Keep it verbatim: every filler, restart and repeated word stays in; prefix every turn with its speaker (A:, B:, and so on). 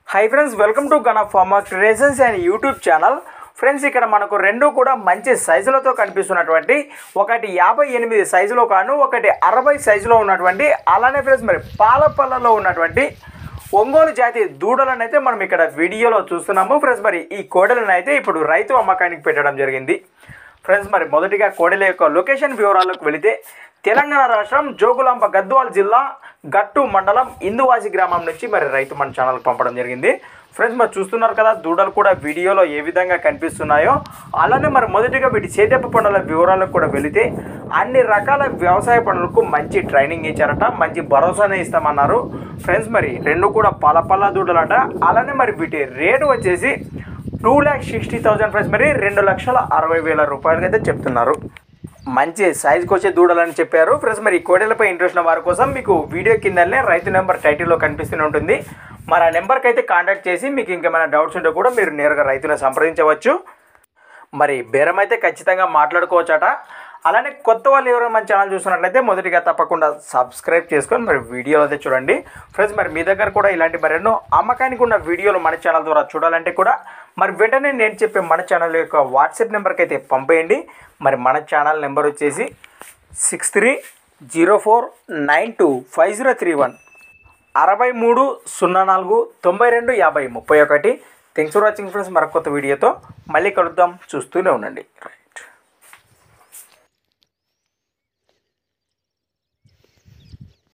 A: High friends, welcome to Gana farmer creations and YouTube channel. Friends, ఇక్కడ మనకు రెండు కూడా మంచి సైజులతో కనిపిస్తున్నటువంటి ఒకటి యాభై ఎనిమిది సైజులో కాను ఒకటి అరవై సైజులో ఉన్నటువంటి అలానే ఫ్రెండ్స్ మరి పాలపల్లలో ఉన్నటువంటి ఒంగోలు జాతి దూడలను అయితే మనం ఇక్కడ వీడియోలో చూస్తున్నాము. ఫ్రెండ్స్, మరి ఈ కోడలను అయితే ఇప్పుడు రైతు అమ్మకానికి పెట్టడం జరిగింది. ఫ్రెండ్స్, మరి మొదటిగా కోడెల యొక్క లొకేషన్ వివరాలకు వెళితే తెలంగాణ రాష్ట్రం జోగులాంబ గద్వాల్ జిల్లా గట్టు మండలం ఇందువాసి గ్రామం నుంచి మరి రైతు మన ఛానల్కి పంపడం జరిగింది. ఫ్రెండ్స్, మరి చూస్తున్నారు కదా దూడలు కూడా వీడియోలో ఏ విధంగా కనిపిస్తున్నాయో అలానే మరి మొదటిగా వీటి సేద్యపు పనుల వివరాలకు కూడా వెళితే అన్ని రకాల వ్యవసాయ పనులకు మంచి ట్రైనింగ్ ఇచ్చారట, మంచి భరోసానే ఇస్తామన్నారు. ఫ్రెండ్స్, మరి రెండు కూడా పలపల్ల దూడలట. అలానే మరి వీటి రేటు వచ్చేసి two lakh sixty thousand friends, మరి రెండు లక్షల అరవై వేల రూపాయలకి అయితే చెప్తున్నారు. మంచి సైజుకి వచ్చే దూడలని చెప్పారు. ఫ్రెండ్స్, మరి ఈ కోడెలపై ఇంట్రెస్ట్ ఉన్న వారి కోసం మీకు వీడియో కిందనే రైతు నెంబర్ టైటిల్లో కనిపిస్తూనే ఉంటుంది. మరి ఆ నెంబర్కి అయితే కాంటాక్ట్ చేసి మీకు ఇంకేమైనా డౌట్స్ ఉంటే కూడా మీరు నేరుగా రైతుని సంప్రదించవచ్చు. మరి బేరం అయితే ఖచ్చితంగా మాట్లాడుకోవచ్చట. అలానే కొత్త వాళ్ళు ఎవరైనా మన ఛానల్ చూస్తున్నట్లయితే మొదటిగా తప్పకుండా సబ్స్క్రైబ్ చేసుకొని మరి వీడియోలు అయితే చూడండి. ఫ్రెండ్స్, మరి మీ దగ్గర కూడా ఇలాంటి మరెన్నో అమ్మకానికి ఉన్న వీడియోలు మన ఛానల్ ద్వారా చూడాలంటే కూడా మరి వెంటనే నేను చెప్పే మన ఛానల్ యొక్క వాట్సాప్ నెంబర్కి అయితే పంపేయండి. మరి మన ఛానల్ నెంబర్ వచ్చేసి six three zero four nine two five zero three one అరవై మూడు సున్నా నాలుగు తొంభై రెండు యాభై ముప్పై ఒకటి. Thanks for watching friends. మరొక కొత్త వీడియోతో మళ్ళీ కలుద్దాం. చూస్తూనే ఉండండి.